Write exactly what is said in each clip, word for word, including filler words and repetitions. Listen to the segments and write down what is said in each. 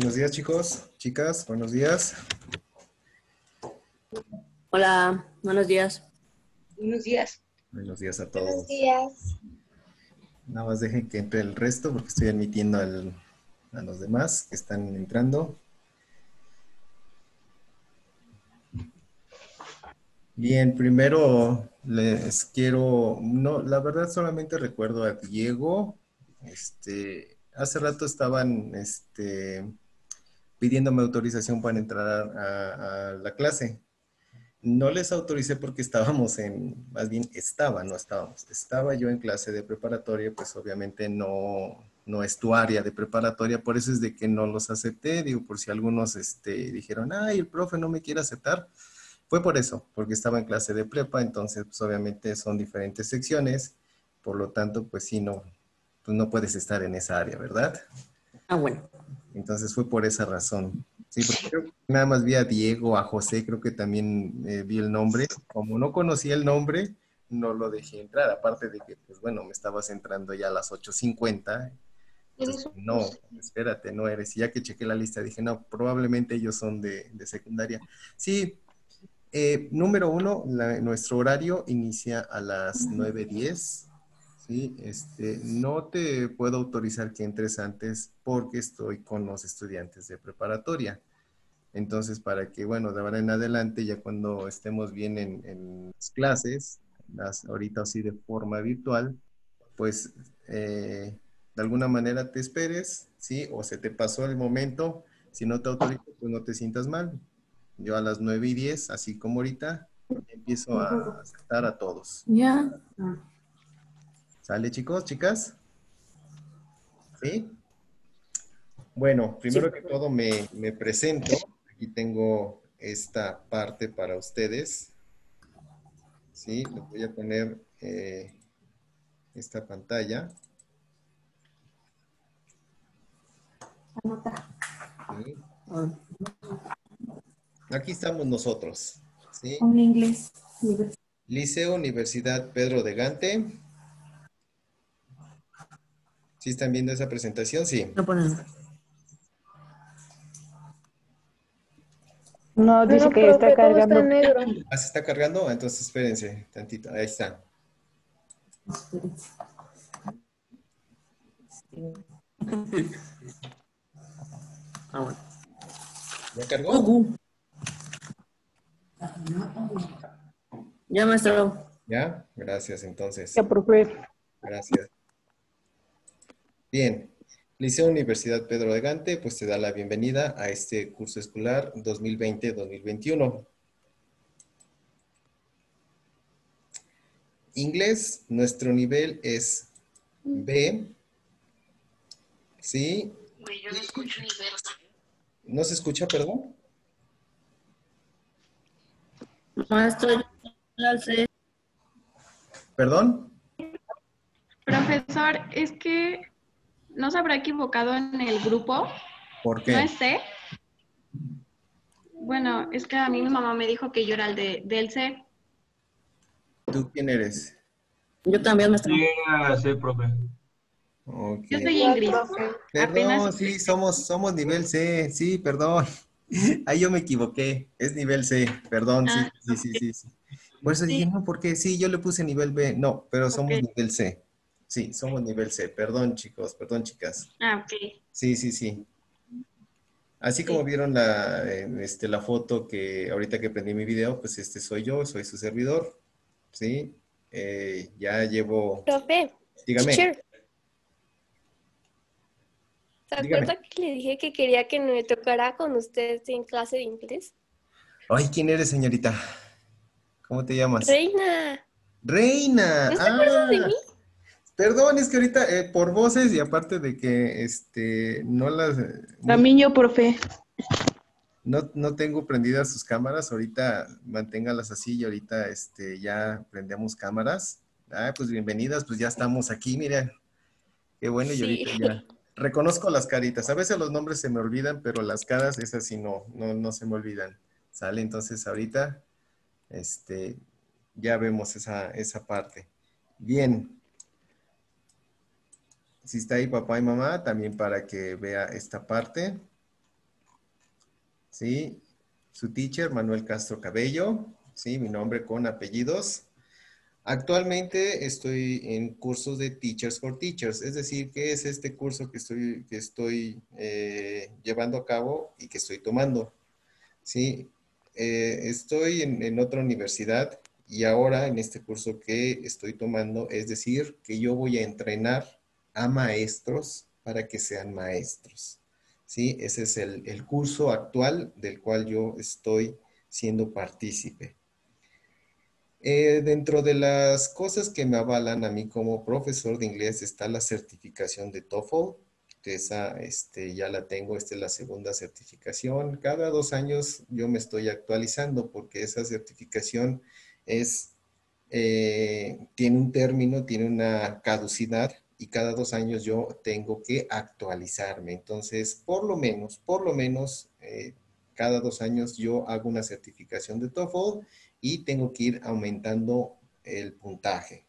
Buenos días, chicos, chicas, buenos días. Hola, buenos días. Buenos días. Buenos días a Buenos todos. días. Nada más dejen que entre el resto porque estoy admitiendo al- a los demás que están entrando. Bien, primero les quiero, no, la verdad solamente recuerdo a Diego. Este, hace rato estaban, este, pidiéndome autorización para entrar a, a la clase. No les autoricé porque estábamos en, más bien estaba, no estábamos, estaba yo en clase de preparatoria, pues obviamente no, no es tu área de preparatoria, por eso es de que no los acepté, digo, por si algunos este, dijeron, ay, el profe no me quiere aceptar, fue por eso, porque estaba en clase de prepa, entonces pues obviamente son diferentes secciones, por lo tanto, pues sí, no, pues no puedes estar en esa área, ¿verdad? Ah, bueno. Entonces fue por esa razón. Sí, porque creo que nada más vi a Diego, a José, creo que también eh, vi el nombre. Como no conocía el nombre, no lo dejé entrar. Aparte de que, pues bueno, me estabas entrando ya a las ocho cincuenta. Entonces, no, espérate, no eres. Y ya que chequé la lista, dije, no, probablemente ellos son de, de secundaria. Sí, eh, número uno, la- nuestro horario inicia a las nueve diez. Sí, este, no te puedo autorizar que entres antes porque estoy con los estudiantes de preparatoria. Entonces, para que, bueno, de ahora en adelante, ya cuando estemos bien en, en las clases, las, ahorita así de forma virtual, pues eh, de alguna manera te esperes, ¿sí? O se te pasó el momento, si no te autorizo, pues no te sientas mal. Yo a las nueve y diez, así como ahorita, empiezo a aceptar a todos. Ya. ¿Sale, chicos, chicas? ¿Sí? Bueno, Sí. primero que todo me, me presento. Aquí tengo esta parte para ustedes. ¿Sí? Les voy a poner eh, esta pantalla. ¿Sí? Aquí estamos nosotros. ¿Sí? En inglés. Liceo Universidad Pedro de Gante. ¿Sí están viendo esa presentación? Sí. No ponen. No, dice No, que está profe, todo está cargando. en negro. ¿Ah, se está cargando? Entonces espérense tantito. Ahí está. Ah, bueno. ¿Ya cargó? Ujú. Ya, maestro. ¿Ya? Gracias, entonces. Ya, profe. Gracias. Bien. Liceo Universidad Pedro de Gante, pues te da la bienvenida a este curso escolar dos mil veinte dos mil veintiuno. Inglés, nuestro nivel es B. ¿Sí? Yo no escucho nivel. ¿No se escucha, perdón? Maestro, ya sé. ¿Perdón? Profesor, es que no se habrá equivocado en el grupo. ¿Por ¿No qué? es C? Bueno, es que a mí mi mamá me dijo que yo era el de, del C. ¿Tú quién eres? Yo también, maestro. Sí, ah, sí, profe. Ok. Yo soy Igual, Ingrid. profe. Apenas. Perdón, sí, somos, somos nivel C. Sí, perdón. Ahí yo me equivoqué. Es nivel C. Perdón, sí, Ah, sí, sí, sí, sí. Por eso sí, dije, no, porque sí, yo le puse nivel B. No, pero ok. somos nivel C. Sí, somos nivel C. Perdón, chicos, perdón, chicas. Ah, ok. Sí, sí, sí. Así como Sí. vieron la, en, este, la foto que ahorita que prendí mi video, pues este soy yo, soy su servidor. ¿Sí? Eh, ya llevo, Profe, dígame, teacher, ¿se dígame. acuerda que le dije que quería que me tocara con usted en clase de inglés? Ay, ¿quién eres, señorita? ¿Cómo te llamas? Reina, Reina. ¿no se acuerda de Ah, mí? perdón, es que ahorita eh, por voces y aparte de que este no las mu- Camiño, profe. no, no tengo prendidas sus cámaras, ahorita manténgalas así y ahorita este ya prendemos cámaras. Ah, pues bienvenidas, pues ya estamos aquí, mira, qué bueno y Sí. ahorita ya reconozco las caritas. A veces los nombres se me olvidan, pero las caras esas sí no, no, no se me olvidan. Sale, entonces ahorita este ya vemos esa, esa parte. Bien. Si está ahí papá y mamá, también para que vea esta parte. ¿sí? Su teacher, Manuel Castro Cabello, ¿sí? Mi nombre con apellidos. Actualmente estoy en cursos de Teachers for Teachers, es decir, ¿qué es este curso que estoy, que estoy eh, llevando a cabo y que estoy tomando? Sí, eh, estoy en, en otra universidad y ahora en este curso que estoy tomando, es decir, que yo voy a entrenar a maestros para que sean maestros. Sí, ese es el, el curso actual del cual yo estoy siendo partícipe. Eh, dentro de las cosas que me avalan a mí como profesor de inglés está la certificación de TOEFL, que esa este, ya la tengo, esta es la segunda certificación. Cada dos años yo me estoy actualizando porque esa certificación es, eh, tiene un término, tiene una caducidad y cada dos años yo tengo que actualizarme. Entonces, por lo menos, por lo menos, eh, cada dos años yo hago una certificación de TOEFL y tengo que ir aumentando el puntaje.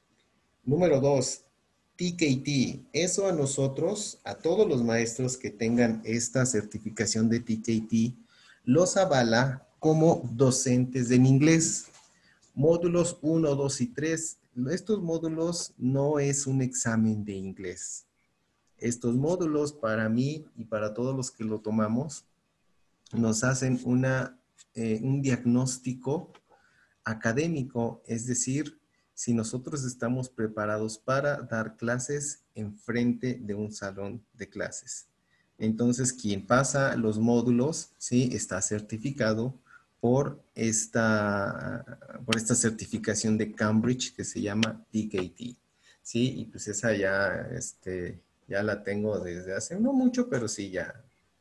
Número dos, T K T. Eso a nosotros, a todos los maestros que tengan esta certificación de T K T, los avala como docentes en inglés. Módulos uno, dos y tres. Estos módulos no es un examen de inglés. Estos módulos para mí y para todos los que lo tomamos nos hacen una, eh, un diagnóstico académico, es decir, si nosotros estamos preparados para dar clases enfrente de un salón de clases. Entonces, quien pasa los módulos, ¿sí? Está certificado por esta, por esta certificación de Cambridge que se llama T K T. Sí, y pues esa ya, este, ya la tengo desde hace no mucho, pero sí, ya,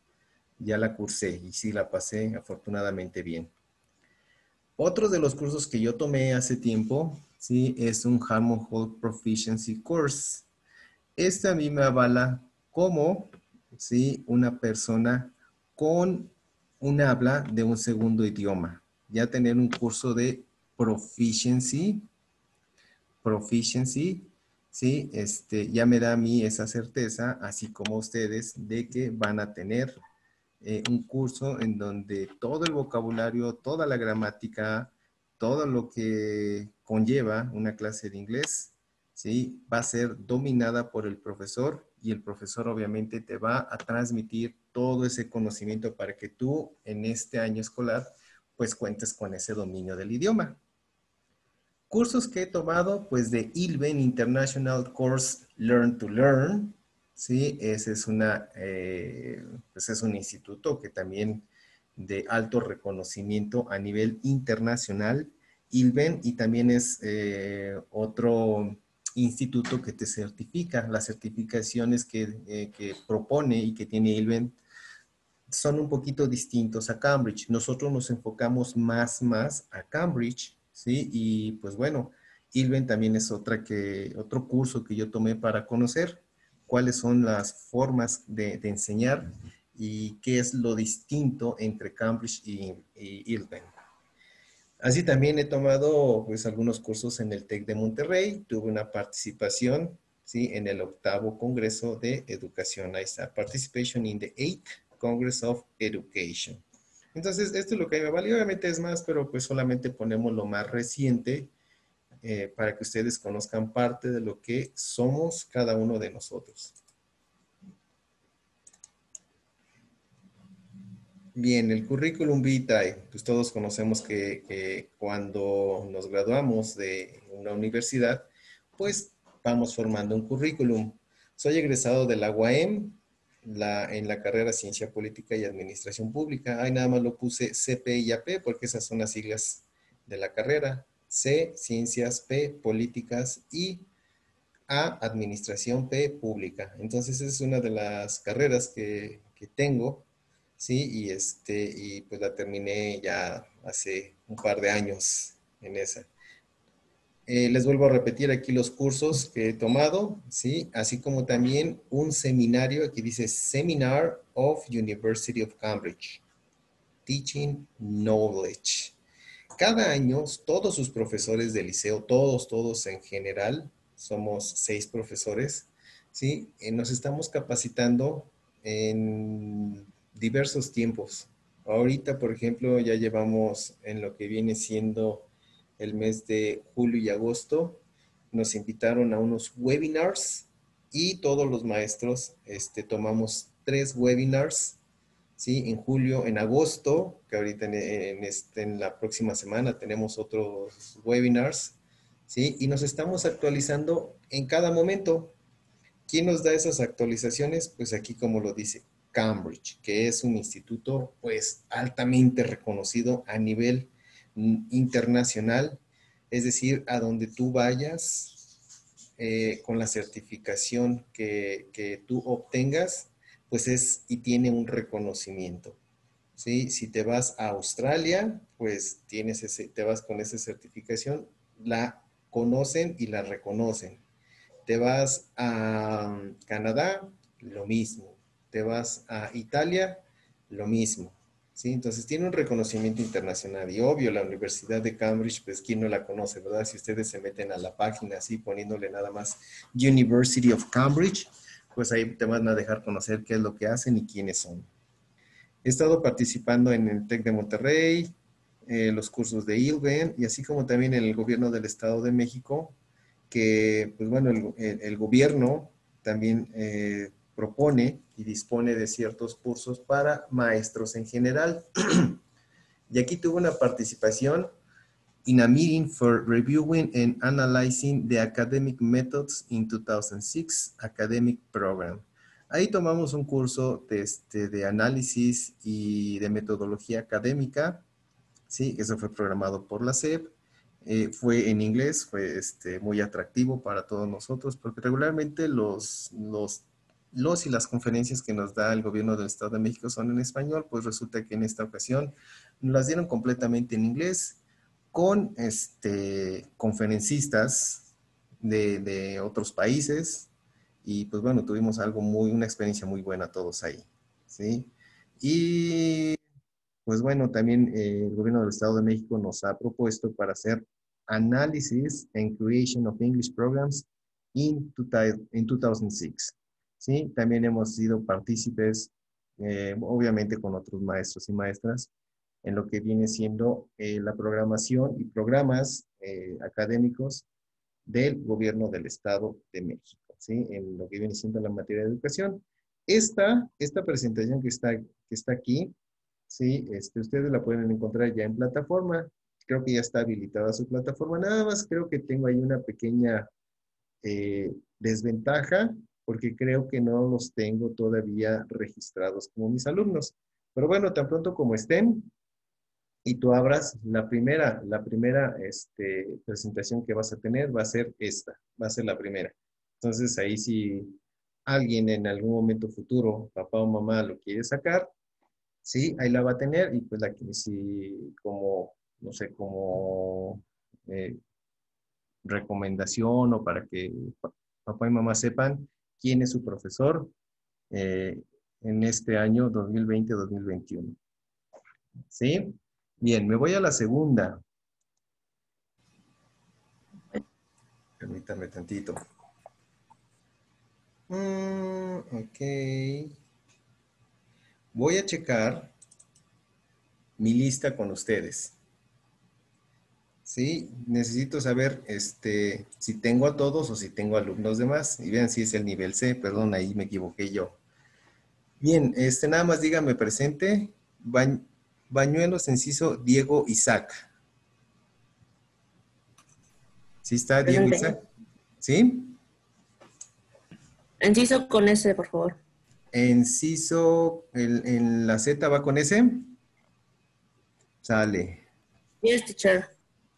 ya la cursé y sí la pasé afortunadamente bien. Otro de los cursos que yo tomé hace tiempo, sí, es un Hammond Hall Proficiency Course. Este a mí me avala como, sí, una persona con un habla de un segundo idioma. Ya tener un curso de proficiency, proficiency, sí, este, ya me da a mí esa certeza, así como a ustedes, de que van a tener eh, un curso en donde todo el vocabulario, toda la gramática, todo lo que conlleva una clase de inglés, ¿sí? Va a ser dominada por el profesor y el profesor obviamente te va a transmitir todo ese conocimiento para que tú en este año escolar pues cuentes con ese dominio del idioma. Cursos que he tomado, pues de I L B E N International Course Learn to Learn, ¿sí? Ese es, una, eh, pues es un instituto que también de alto reconocimiento a nivel internacional, I L B E N, y también es eh, otro instituto que te certifica. Las certificaciones que, eh, que propone y que tiene I L B E N son un poquito distintos a Cambridge. Nosotros nos enfocamos más, más a Cambridge, ¿sí? Y pues bueno, I L B E N también es otra que, otro curso que yo tomé para conocer cuáles son las formas de, de enseñar y qué es lo distinto entre Cambridge y, y I L B E N. Así también he tomado pues algunos cursos en el TEC de Monterrey, tuve una participación, ¿sí? En el octavo Congreso de Educación. Ahí está, Participation in the eighth Congress of Education. Entonces, esto es lo que me valió, obviamente es más, pero pues solamente ponemos lo más reciente eh, para que ustedes conozcan parte de lo que somos cada uno de nosotros. Bien, el currículum vitae, pues todos conocemos que, que cuando nos graduamos de una universidad, pues vamos formando un currículum. Soy egresado de la U A M, la, en la carrera Ciencia Política y Administración Pública. Ahí nada más lo puse C P y A P porque esas son las siglas de la carrera. C, Ciencias, P, Políticas y A, Administración, P, Pública. Entonces esa es una de las carreras que, que tengo. Sí, y este, y pues la terminé ya hace un par de años en esa. Eh, les vuelvo a repetir aquí los cursos que he tomado, sí, así como también un seminario, aquí dice Seminar of University of Cambridge, Teaching Knowledge. Cada año, todos sus profesores del liceo, todos, todos en general, somos seis profesores, sí, eh, nos estamos capacitando en diversos tiempos. Ahorita, por ejemplo, ya llevamos en lo que viene siendo el mes de julio y agosto, nos invitaron a unos webinars y todos los maestros este, tomamos tres webinars, ¿sí? En julio, en agosto, que ahorita en, en, este, en la próxima semana tenemos otros webinars, ¿sí? Y nos estamos actualizando en cada momento. ¿Quién nos da esas actualizaciones? Pues aquí como lo dice Cambridge, que es un instituto pues altamente reconocido a nivel mm, internacional, es decir, a donde tú vayas eh, con la certificación que, que tú obtengas, pues es y tiene un reconocimiento. ¿Sí? Si te vas a Australia, pues tienes ese, te vas con esa certificación, la conocen y la reconocen. Te vas a um, Canadá, lo mismo. Te vas a Italia, lo mismo. ¿Sí? Entonces tiene un reconocimiento internacional y obvio la Universidad de Cambridge, pues quién no la conoce, ¿verdad? Si ustedes se meten a la página así poniéndole nada más University of Cambridge, pues ahí te van a dejar conocer qué es lo que hacen y quiénes son. He estado participando en el TEC de Monterrey, eh, los cursos de I L B E N y así como también en el gobierno del Estado de México, que, pues bueno, el, el, el gobierno también eh, propone y dispone de ciertos cursos para maestros en general. Y aquí tuve una participación in a meeting for reviewing and analyzing the academic methods in two thousand six academic program. Ahí tomamos un curso de, este, de análisis y de metodología académica, ¿sí? Eso fue programado por la S E P. Eh, fue en inglés, fue este, muy atractivo para todos nosotros, porque regularmente los, los, los y las conferencias que nos da el gobierno del Estado de México son en español, pues resulta que en esta ocasión nos las dieron completamente en inglés, con este, conferencistas de, de otros países, y pues bueno, tuvimos algo muy, una experiencia muy buena todos ahí, ¿sí? Y pues bueno, también eh, el gobierno del Estado de México nos ha propuesto para hacer análisis and creation of English programs in, in two thousand six. ¿Sí? También hemos sido partícipes, eh, obviamente con otros maestros y maestras, en lo que viene siendo eh, la programación y programas eh, académicos del gobierno del Estado de México, ¿sí? En lo que viene siendo la materia de educación. Esta, esta presentación que está, que está aquí, sí, este, ustedes la pueden encontrar ya en plataforma. Creo que ya está habilitada su plataforma. Nada más creo que tengo ahí una pequeña eh, desventaja porque creo que no los tengo todavía registrados como mis alumnos. Pero bueno, tan pronto como estén y tú abras la primera, la primera este, presentación que vas a tener va a ser esta, va a ser la primera. Entonces ahí si alguien en algún momento futuro, papá o mamá lo quiere sacar, sí, ahí la va a tener y pues la que si como, no sé, como eh, recomendación o para que pa- papá y mamá sepan quién es su profesor eh, en este año dos mil veinte-dos mil veintiuno. ¿Sí? Bien, me voy a la segunda. Permítame tantito. Mm, ok. Voy a checar mi lista con ustedes. Sí, necesito saber este, si tengo a todos o si tengo alumnos de más. Y vean si es el nivel C, perdón, ahí me equivoqué yo. Bien, este, nada más dígame presente. Ba Bañuelos, Enciso, Diego, Isaac. ¿Sí está Diego, Presente. Isaac? ¿Sí? Enciso con S, por favor. Enciso, el, en la Z va con S. Sale. Yes, teacher.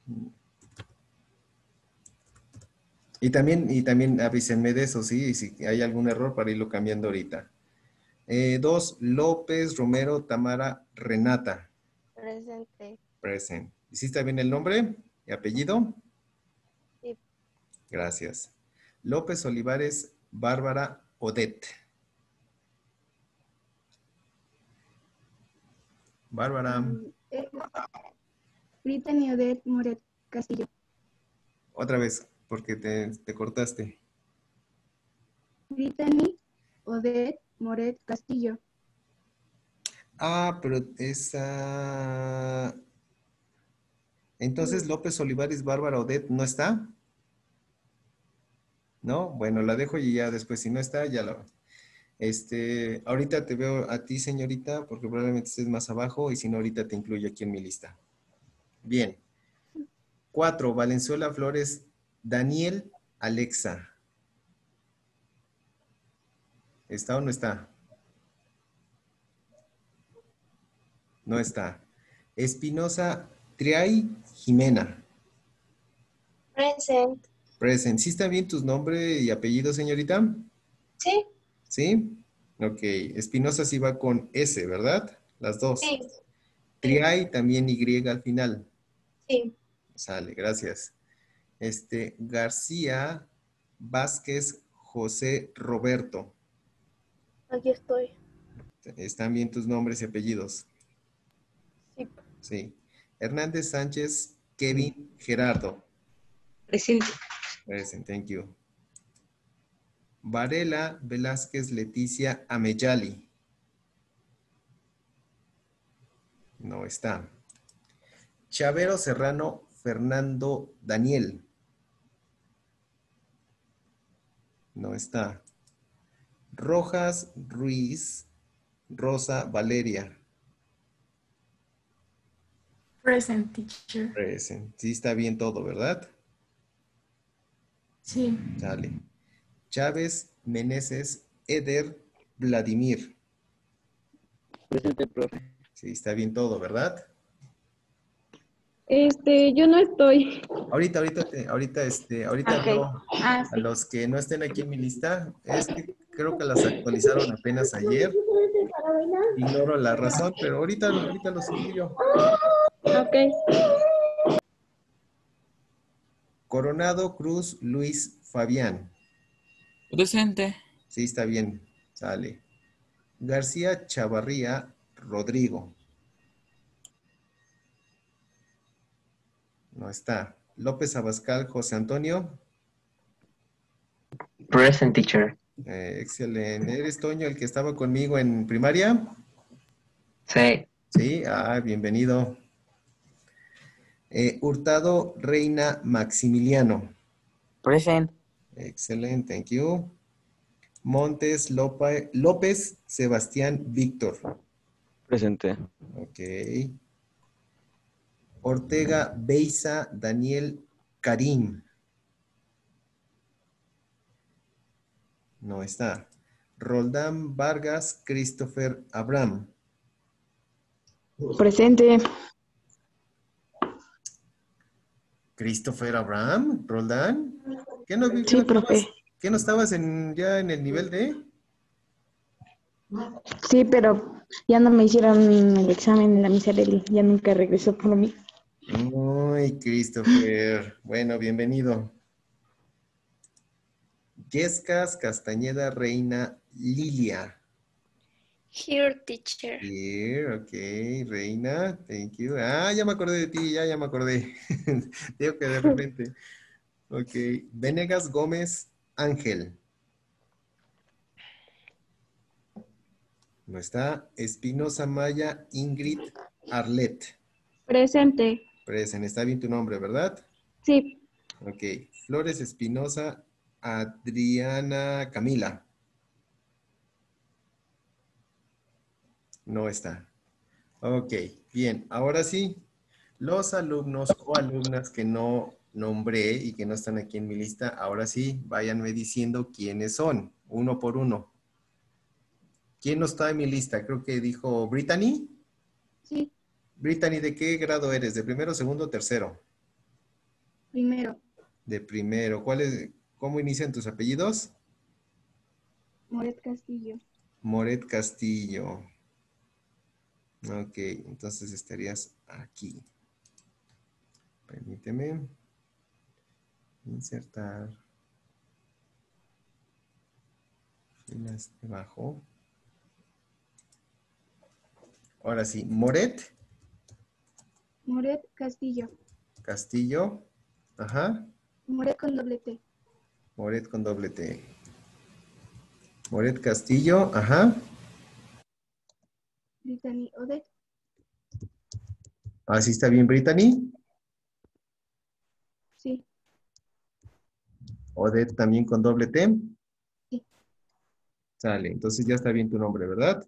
Y también, y también avísenme de eso, sí, si hay algún error para irlo cambiando ahorita. Eh, dos, López, Romero, Tamara, Renata. Presente. Present. ¿Hiciste bien el nombre y apellido? Sí. Gracias. López Olivares, Bárbara, Odette. Bárbara, Mm, eh, Brittany Odette Moret Castillo. otra vez, porque te, te cortaste. Brittany Odette Moret Castillo. Ah, pero esa... Entonces, López Olivares Bárbara Odette, ¿no está? ¿No? Bueno, la dejo y ya después, si no está, ya lo... Este, ahorita te veo a ti, señorita, porque probablemente estés más abajo y si no, ahorita te incluyo aquí en mi lista. Bien. Cuatro, Valenzuela Flores, Daniel Alexa. ¿Está o no está? No está. Espinosa Triay Jimena. Present. Present. ¿Sí están bien tus nombres y apellidos, señorita? Sí, ¿Sí? Ok. Espinosa sí va con S, ¿verdad? Las dos. sí, Triay también Y al final. sí. Sale, gracias. Este, García Vázquez José Roberto. Aquí estoy. ¿Están bien tus nombres y apellidos? Sí. Sí. Hernández Sánchez Kevin Gerardo. Presente. Present, thank you. Varela Velázquez Leticia Ameyali. No está. Chavero Serrano Fernando Daniel. No está. Rojas Ruiz Rosa Valeria. Present, teacher. Present. Sí está bien todo, ¿verdad? Sí. Sale. Chávez Meneses Eder Vladimir. Presente, profe. Sí está bien todo, ¿verdad? Este, yo no estoy. Ahorita, ahorita, te- ahorita, este, ahorita Ok. veo Ah, a sí. los que no estén aquí en mi lista. Es que creo que las actualizaron apenas ayer. Ignoro la razón, pero ahorita, ahorita los incluyo. Ok. Coronado Cruz Luis Fabián. Presente. Sí, está bien. Sale. García Chavarría Rodrigo. No está. López Abascal José Antonio. Present, teacher. Eh, excelente. ¿Eres Toño el que estaba conmigo en primaria? Sí. Sí. Ah, bienvenido. Eh, Hurtado Reina Maximiliano. Present. Excelente, thank you. Montes Lopa- López Sebastián Víctor. Presente. Ok. Ortega Beiza Daniel Karim. No está. Roldán Vargas Christopher Abraham. Presente. Christopher Abraham, Roldán. ¿Qué no, qué Sí, no estabas, profe. qué no estabas en, ya en el nivel de? Sí, pero ya no me hicieron el examen en la Misereli. Ya nunca regresó por mí. Muy, Christopher. Bueno, bienvenido. Yescas Castañeda Reina Lilia. Here, teacher. Here, ok, Reina, thank you. Ah, ya me acordé de ti, ya, ya me acordé. Digo que de repente. Ok, Venegas Gómez Ángel. No está. Espinosa Maya Ingrid Arlet. Presente. Present, está bien tu nombre, ¿verdad? Sí. Ok, Flores Espinosa Adriana Camila. No está. Ok, bien, ahora sí, los alumnos o alumnas que no nombré y que no están aquí en mi lista, ahora sí, váyanme diciendo quiénes son, uno por uno. ¿Quién no está en mi lista? Creo que dijo Brittany. Sí. Brittany, ¿de qué grado eres? ¿De primero, segundo, tercero? Primero. De primero. ¿Cuál es, cómo inician tus apellidos? Moret Castillo. Moret Castillo. Ok, entonces estarías aquí. Permíteme. Insertar. Filas debajo. Ahora sí, Moret Moret Castillo. Castillo. Ajá. Moret con doble T. Moret con doble T. Moret Castillo. Ajá. Brittany Odette. ¿Así está bien, Brittany? Sí. Odette también con doble T. Sí. Sale, entonces ya está bien tu nombre, ¿verdad?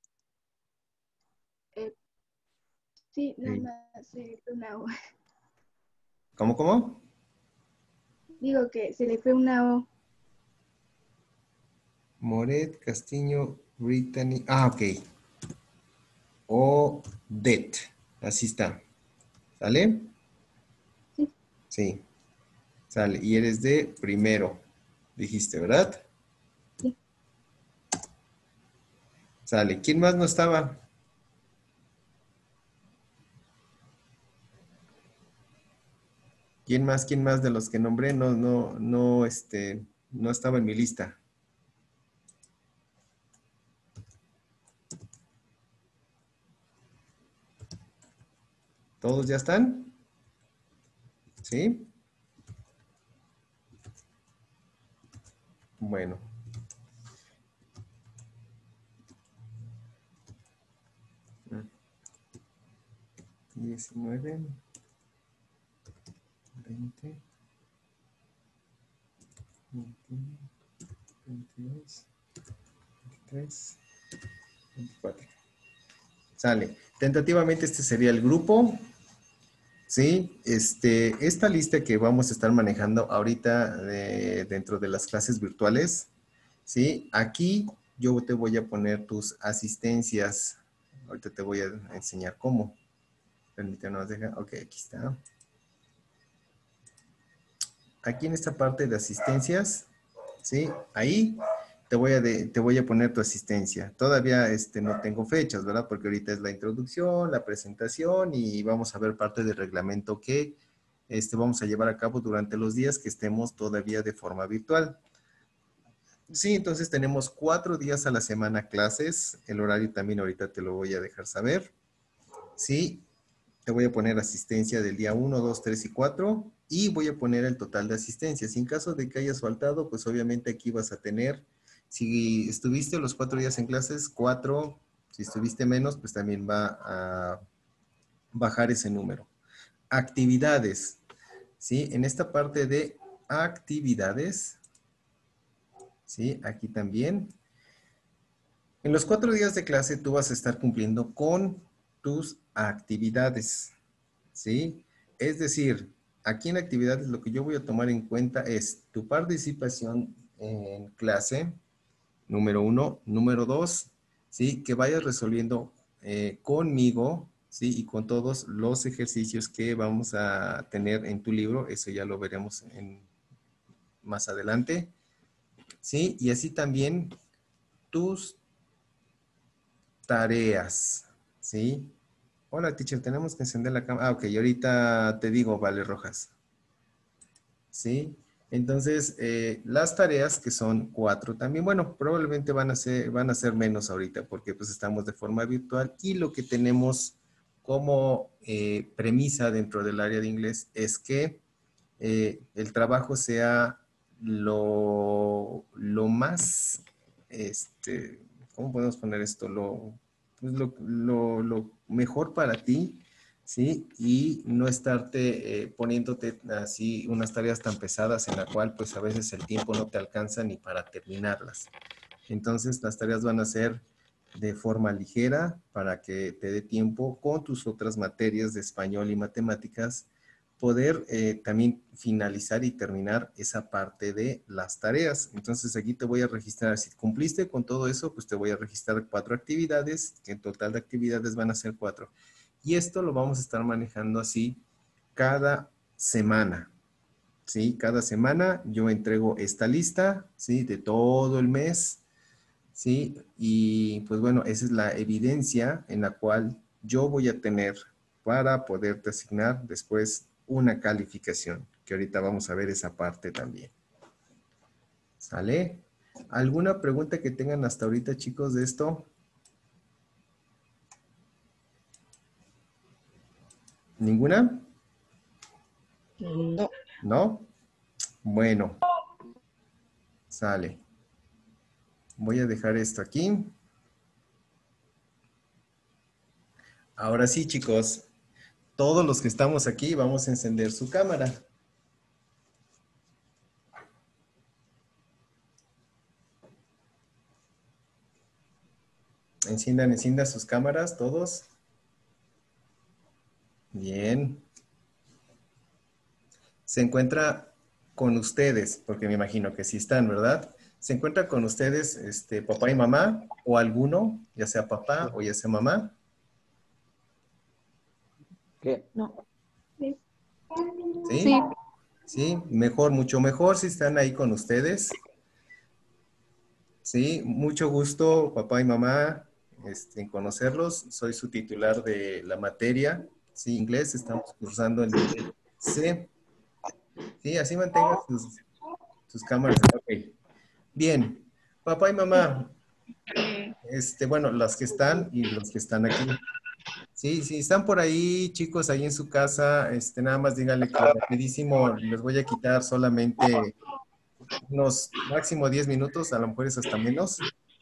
Eh, sí, nada Sí. más se le fue una O. ¿Cómo, cómo? Digo que se le fue una O. Moret, Castillo, Brittany. Ah, ok. Odette. Así está. ¿Sale? Sí. Sí. Sale. Y eres de primero, dijiste, ¿verdad? Sí. Sale. ¿Quién más no estaba? ¿Quién más? ¿Quién más de los que nombré? No, no, no, este, no estaba en mi lista. ¿Todos ya están? ¿Sí? Bueno. diecinueve, veinte, veintiuno, veintidós, veintitrés, veinticuatro. Sale. Tentativamente este sería el grupo. Sí, este, esta lista que vamos a estar manejando ahorita de- dentro de las clases virtuales, ¿sí? Aquí yo te voy a poner tus asistencias. Ahorita te voy a enseñar cómo. Permítame, nos deja. Ok, aquí está. Aquí en esta parte de asistencias, ¿sí? Ahí te voy a, de- te voy a poner tu asistencia. Todavía este, no tengo fechas, ¿verdad? Porque ahorita es la introducción, la presentación y vamos a ver parte del reglamento que este, vamos a llevar a cabo durante los días que estemos todavía de forma virtual. Sí, entonces tenemos cuatro días a la semana clases. El horario también ahorita te lo voy a dejar saber. Sí, te voy a poner asistencia del día uno, dos, tres y cuatro y voy a poner el total de asistencia. Si en caso de que hayas faltado, pues obviamente aquí vas a tener, si estuviste los cuatro días en clases, cuatro, si estuviste menos, pues también va a bajar ese número. Actividades, ¿sí? En esta parte de actividades, ¿sí? Aquí también. En los cuatro días de clase tú vas a estar cumpliendo con tus actividades, ¿sí? Es decir, aquí en actividades lo que yo voy a tomar en cuenta es tu participación en clase, número uno. Número dos, ¿sí? Que vayas resolviendo eh, conmigo, ¿sí? Y con todos los ejercicios que vamos a tener en tu libro. Eso ya lo veremos en, más adelante, ¿sí? Y así también tus tareas, ¿sí? Hola, teacher, tenemos que encender la cámara. Ah, ok, ahorita te digo, vale, Rojas. ¿Sí? Entonces, eh, las tareas que son cuatro también, bueno, probablemente van a ser, van a ser menos ahorita porque pues estamos de forma virtual y lo que tenemos como eh, premisa dentro del área de inglés es que eh, el trabajo sea lo, lo más, este, ¿cómo podemos poner esto? Lo, pues lo, lo, lo mejor para ti, ¿sí? Y no estarte eh, poniéndote así unas tareas tan pesadas en la cual pues a veces el tiempo no te alcanza ni para terminarlas. Entonces las tareas van a ser de forma ligera para que te dé tiempo con tus otras materias de español y matemáticas poder eh, también finalizar y terminar esa parte de las tareas. Entonces aquí te voy a registrar, si cumpliste con todo eso, pues te voy a registrar cuatro actividades, que en total de actividades van a ser cuatro. Y esto lo vamos a estar manejando así cada semana, ¿sí? Cada semana yo entrego esta lista, ¿sí? De todo el mes, ¿sí? Y pues bueno, esa es la evidencia en la cual yo voy a tener para poderte asignar después una calificación, que ahorita vamos a ver esa parte también. ¿Sale? ¿Alguna pregunta que tengan hasta ahorita, chicos, de esto? ¿Ninguna? No. ¿No? Bueno, sale. Voy a dejar esto aquí. Ahora sí, chicos, todos los que estamos aquí vamos a encender su cámara. Enciendan, enciendan sus cámaras, todos. Bien. Se encuentra con ustedes, porque me imagino que sí están, ¿verdad? Se encuentra con ustedes este, papá y mamá, o alguno, ya sea papá o ya sea mamá. ¿Qué? No. ¿Sí? Sí. Sí, mejor, mucho mejor si están ahí con ustedes. Sí, mucho gusto, papá y mamá, este, en conocerlos. Soy su titular de la materia, sí, inglés. Estamos cursando el nivel C. Sí, así mantengan sus, sus cámaras. Ok. Bien, papá y mamá, este, bueno, las que están y los que están aquí. Sí, sí, están por ahí, chicos, ahí en su casa, este, nada más díganle que rapidísimo les voy a quitar solamente unos máximo diez minutos, a lo mejor es hasta menos.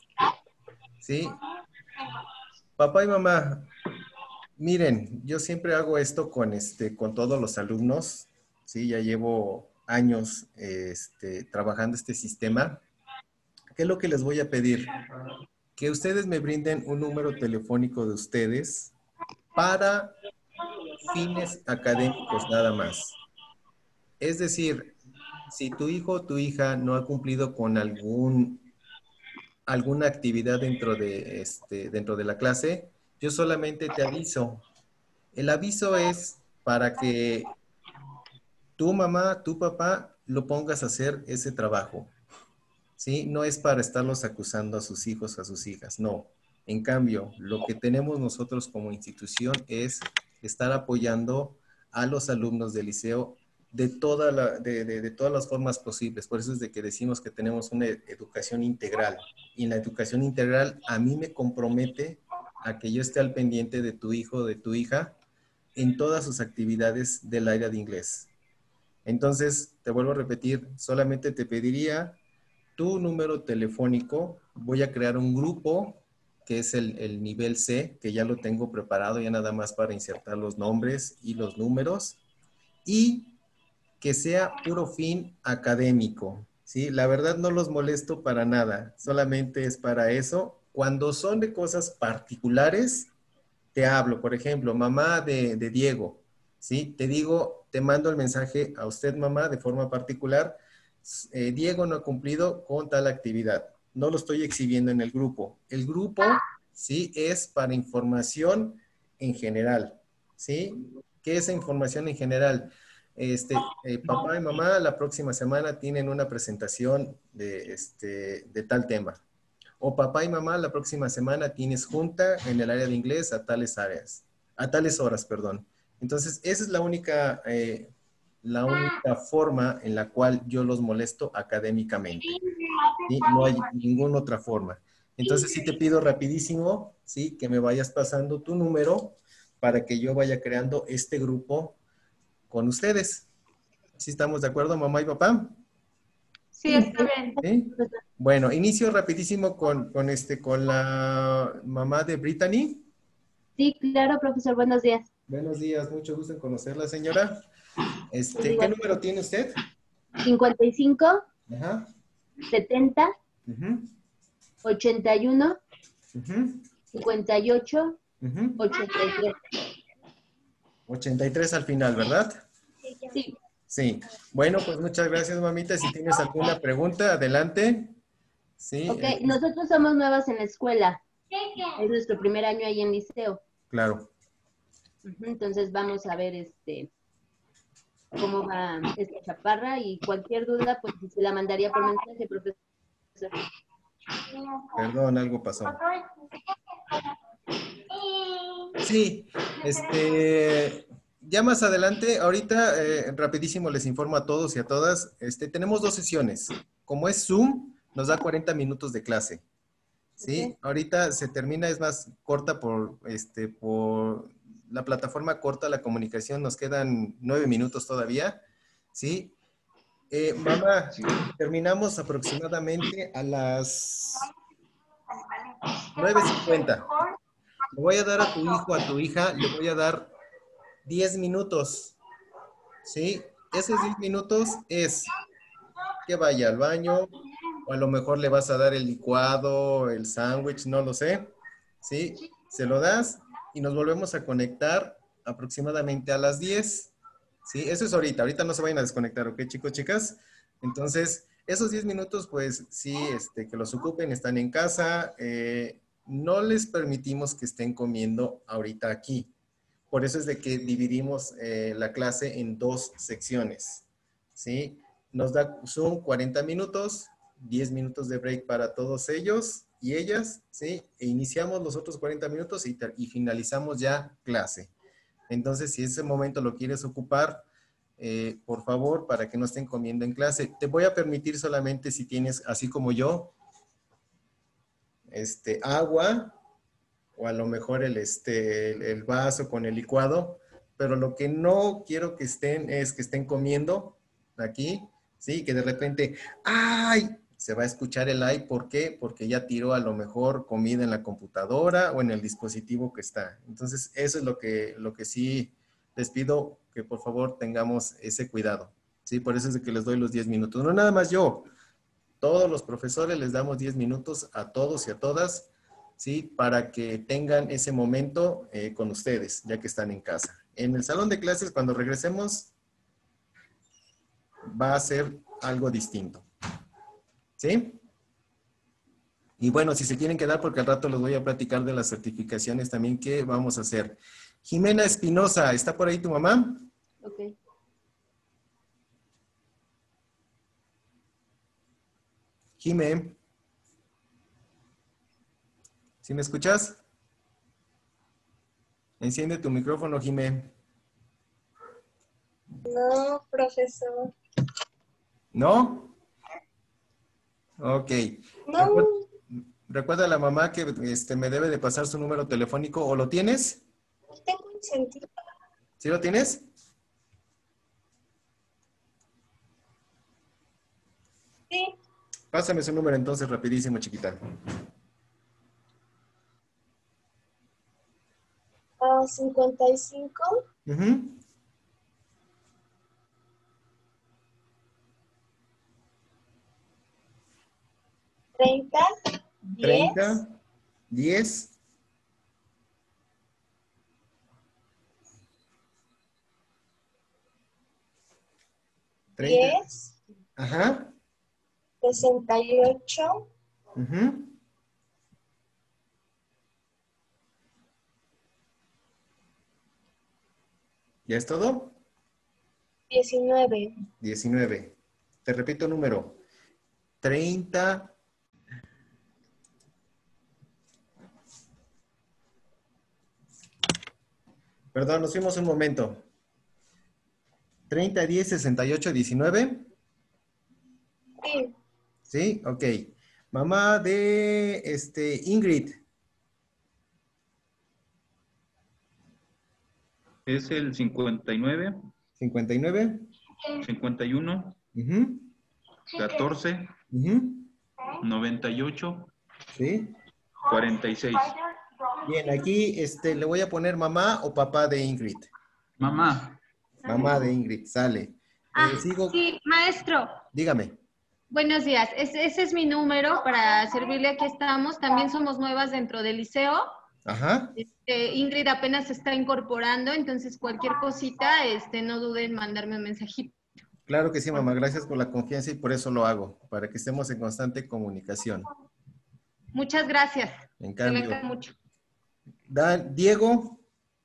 Sí, papá y mamá, miren, yo siempre hago esto con, este, con todos los alumnos, sí, ya llevo años este, trabajando este sistema. ¿Qué es lo que les voy a pedir? Que ustedes me brinden un número telefónico de ustedes para fines académicos nada más. Es decir, si tu hijo o tu hija no ha cumplido con algún, alguna actividad dentro de, este, dentro de la clase, yo solamente te aviso. El aviso es para que tu mamá, tu papá, lo pongas a hacer ese trabajo. ¿Sí? No es para estarlos acusando a sus hijos o a sus hijas, no. En cambio, lo que tenemos nosotros como institución es estar apoyando a los alumnos del liceo de, toda la, de, de, de todas las formas posibles. Por eso es de que decimos que tenemos una educación integral. Y en la educación integral a mí me compromete a que yo esté al pendiente de tu hijo o de tu hija en todas sus actividades del área de inglés. Entonces, te vuelvo a repetir, solamente te pediría tu número telefónico. Voy a crear un grupo que es el, el nivel C, que ya lo tengo preparado ya nada más para insertar los nombres y los números, y que sea puro fin académico, ¿sí? La verdad no los molesto para nada, solamente es para eso. Cuando son de cosas particulares, te hablo, por ejemplo, mamá de, de Diego, ¿sí? Te digo, te mando el mensaje a usted, mamá, de forma particular. Eh, Diego no ha cumplido con tal actividad. No lo estoy exhibiendo en el grupo. El grupo, sí, es para información en general, ¿sí? ¿Qué es información en general? Este, eh, papá y mamá la próxima semana tienen una presentación de, este, de tal tema. O papá y mamá la próxima semana tienes junta en el área de inglés a tales áreas, a tales horas, perdón. Entonces, esa es la única, eh, la única forma en la cual yo los molesto académicamente. ¿Sí? No hay ninguna otra forma. Entonces, sí te pido rapidísimo, ¿sí? Que me vayas pasando tu número para que yo vaya creando este grupo con ustedes. ¿Sí estamos de acuerdo, mamá y papá? Sí, está bien. ¿Sí? Bueno, inicio rapidísimo con, con, este, con la mamá de Brittany. Sí, claro, profesor. Buenos días. Buenos días, mucho gusto en conocerla, señora. Este, ¿qué Igual. número tiene usted? cincuenta y cinco, Ajá. setenta, Ujú, ochenta y uno, ujú, cincuenta y ocho, ujú. ochenta y tres. ochenta y tres al final, ¿verdad? Sí. Sí. Bueno, pues muchas gracias, mamita. Si tienes alguna pregunta, adelante. Sí, Ok, eh, nosotros somos nuevas en la escuela. Es nuestro primer año ahí en liceo. claro. Ujú, entonces vamos a ver este cómo va esta chaparra y cualquier duda, pues se la mandaría por mensaje, profesor. Perdón, algo pasó. Sí, este, ya más adelante, ahorita eh, rapidísimo les informo a todos y a todas, este, tenemos dos sesiones. Como es Zoom, nos da cuarenta minutos de clase. Sí, Ok. ahorita se termina, es más corta por, este, por la plataforma corta, la comunicación, nos quedan nueve minutos todavía. Sí, Eh, mamá, terminamos aproximadamente a las nueve cincuenta. Le voy a dar a tu hijo, a tu hija, le voy a dar diez minutos. ¿Sí? Esos diez minutos es que vaya al baño, o a lo mejor le vas a dar el licuado, el sándwich, no lo sé. ¿Sí? Se lo das y nos volvemos a conectar aproximadamente a las diez. ¿Sí? Eso es ahorita. Ahorita no se vayan a desconectar, ¿ok, chicos, chicas? Entonces, esos diez minutos, pues sí, este, que los ocupen, están en casa. Eh, no les permitimos que estén comiendo ahorita aquí. Por eso es de que dividimos eh, la clase en dos secciones. ¿Sí? Nos da Zoom cuarenta minutos, diez minutos de break para todos ellos y ellas, ¿sí? E iniciamos los otros cuarenta minutos y, y finalizamos ya clase. Entonces, si ese momento lo quieres ocupar, eh, por favor, para que no estén comiendo en clase, te voy a permitir solamente si tienes, así como yo, este, agua, o a lo mejor el, este, el, el vaso con el licuado, pero lo que no quiero que estén es que estén comiendo aquí, ¿sí? Que de repente, ¡ay! Se va a escuchar el ay. ¿Por qué? Porque ya tiró a lo mejor comida en la computadora o en el dispositivo que está. Entonces, eso es lo que, lo que sí les pido, que por favor tengamos ese cuidado, ¿sí? Por eso es de que les doy los diez minutos. No nada más yo, todos los profesores les damos diez minutos a todos y a todas, ¿sí? Para que tengan ese momento eh, con ustedes, ya que están en casa. En el salón de clases, cuando regresemos, va a ser algo distinto. ¿Sí? Y bueno, si se quieren quedar, porque al rato les voy a platicar de las certificaciones también que vamos a hacer. Jimena Espinosa, ¿está por ahí tu mamá? Ok. Jimé. ¿Sí me escuchas? Enciende tu micrófono, Jimé. No, profesor. ¿No? Ok. No. Recuerda, recuerda a la mamá que este, me debe de pasar su número telefónico. ¿O lo tienes? Tengo un sentido. ¿Sí lo tienes? Sí. Pásame su número entonces rapidísimo, chiquita. Uh, cincuenta y cinco. Uh-huh. treinta. treinta. diez. treinta. diez. Ajá. sesenta y ocho. Uh-huh. ¿Ya es todo? diecinueve. diecinueve. Te repito el número. treinta. Perdón, nos fuimos un momento. treinta, diez, sesenta y ocho, diecinueve. Sí. ¿Sí? Ok. Mamá de este, Ingrid. Es el cincuenta y nueve. cincuenta y nueve. cincuenta y uno. Uh-huh. catorce. Uh-huh. noventa y ocho. Sí. cuarenta y seis. Bien, aquí este, le voy a poner mamá o papá de Ingrid. Mamá. Mamá de Ingrid, sale. Ah, Eh, sigo. sí, maestro. Dígame. Buenos días. Ese, ese es mi número para servirle. Aquí estamos. También somos nuevas dentro del liceo. Ajá. Este, Ingrid apenas se está incorporando, entonces cualquier cosita, este, no duden en mandarme un mensajito. Claro que sí, mamá. Gracias por la confianza y por eso lo hago, para que estemos en constante comunicación. Muchas gracias. En Se le cambio, cae mucho. Dan, Diego.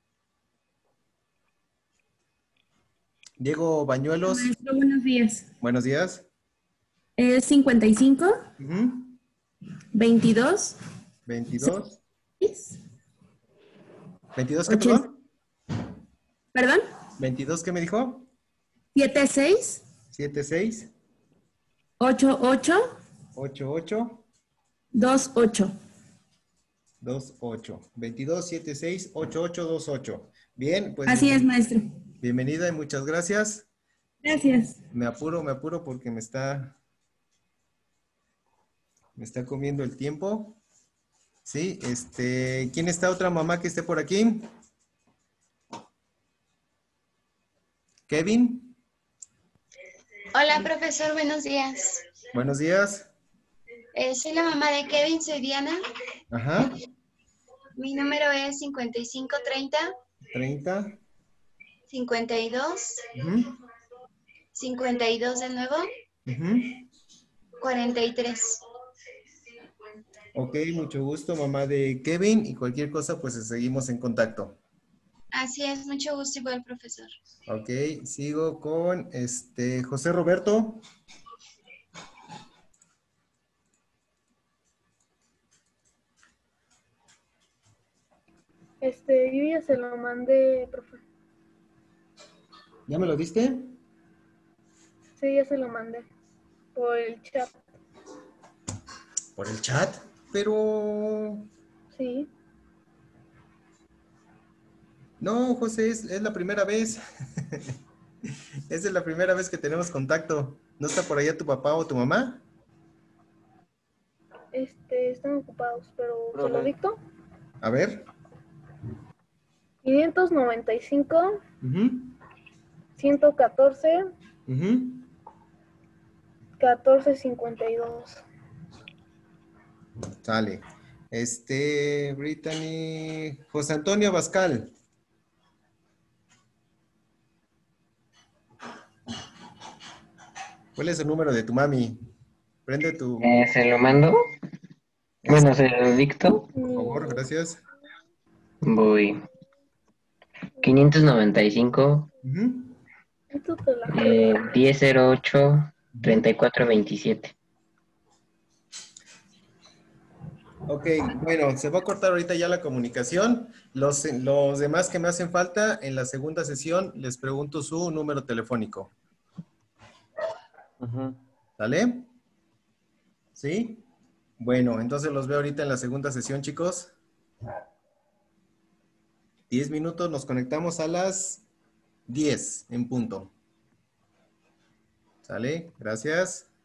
Diego Bañuelos. Maestro, buenos días. Buenos días. Es cincuenta y cinco, Uh-huh. veintidós, veintidós. seis, ¿veintidós qué, ochenta. perdón? ¿Perdón? ¿veintidós qué me dijo? setenta y seis, setenta y seis. ochenta y ocho, ochenta y ocho. veintiocho. veintiocho. veintidós, setenta y seis, ochenta y ocho, veintiocho. Bien, pues. Así es, maestro. Bienvenida y muchas gracias. Gracias. Me apuro, me apuro porque me está, me está comiendo el tiempo. Sí, este, ¿quién está otra mamá que esté por aquí? Kevin, Hola, profesor, buenos días. buenos días. Eh, soy la mamá de Kevin, soy Diana. Ajá, Mi número es cincuenta y cinco treinta, treinta. cincuenta y dos, Ujú, cincuenta y dos de nuevo, ujú. cuarenta y tres. Ok, mucho gusto, mamá de Kevin, y cualquier cosa, pues seguimos en contacto. Así es, mucho gusto igual, profesor. Ok, sigo con este José Roberto. Este, yo ya se lo mandé, profe. ¿Ya me lo diste? Sí, ya se lo mandé por el chat. Por el chat, pero Sí. no, José, es, es la primera vez. Esa es la primera vez que tenemos contacto. ¿No está por allá tu papá o tu mamá? Este, están ocupados, pero ¿se lo Profe. dicto? A ver. quinientos noventa y cinco, Ujú, ciento catorce, ujú. catorce cincuenta y dos. Sale. Este, Brittany, José Antonio Bascal. ¿Cuál es el número de tu mami? Prende tu... Eh, ¿se lo mando? Bueno, se lo dicto. Por favor, gracias. Voy. quinientos noventa y cinco, Ujú. Esto te la eh, diez cero ocho, treinta y cuatro veintisiete. Ok, bueno, se va a cortar ahorita ya la comunicación. Los, los demás que me hacen falta, en la segunda sesión les pregunto su número telefónico. Ajá. ¿Sale? ¿Sí? Bueno, entonces los veo ahorita en la segunda sesión, chicos. Diez minutos, nos conectamos a las diez en punto. ¿Sale? Gracias.